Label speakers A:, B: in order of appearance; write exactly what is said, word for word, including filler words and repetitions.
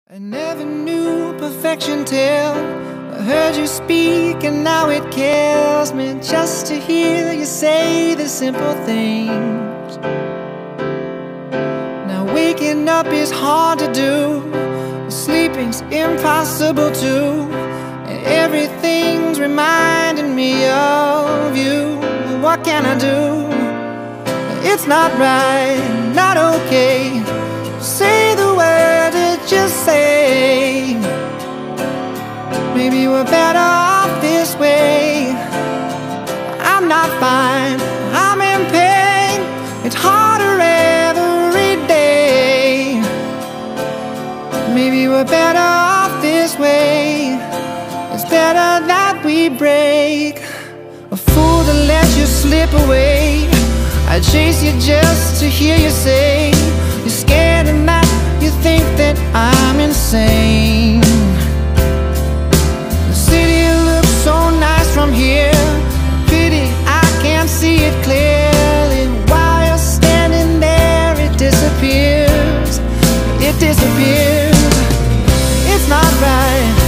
A: I never knew perfection till I heard you speak, and now it kills me just to hear you say the simple things. Now waking up is hard to do, sleeping's impossible too, and everything's reminding me of you. What can I do? It's not right, not okay. Say the word or just say, maybe we're better off this way. I'm not fine, I'm in pain. It's harder every day. Maybe we're better off this way. It's better that we break. A fool to let you slip away. I chase you just to hear you say you're scared and that you think that I'm insane. The city looks so nice from here. Pity I can't see it clearly. While you're standing there, it disappears. It disappears. It's not right.